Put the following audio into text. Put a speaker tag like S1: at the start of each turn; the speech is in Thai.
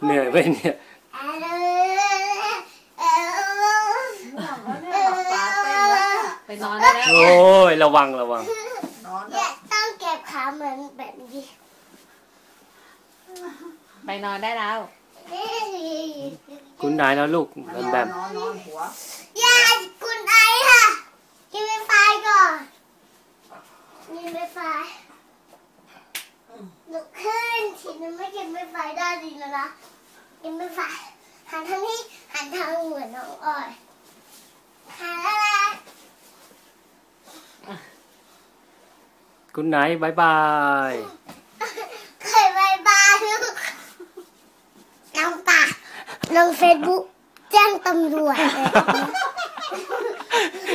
S1: เหนื่อยไปเนี่ย
S2: ไปนอนได้แล้ว
S1: โอ้ยระวัง
S2: นอน
S3: ต้องเก็บขาเหมือนแบบนี้
S2: ไปนอนได้แล้ว
S1: คุณนายแล้วลูกแบบ
S2: นอนหัว
S3: อย่าคุณไอค่ะกินไฟฟ้าก่อนกินไฟฟ้าลุกขึ้นทีนึงไม่กินไฟฟ้าได้ดีแล้วนะกินไฟฟ้าหันทางนี้หันทางเหมือนน้องอ้อยหันอะไร
S1: คุณนายบายบาย
S3: เคยบายบายลูกน้องตาลงเฟซบุ๊กแจ้งตำรวจเลย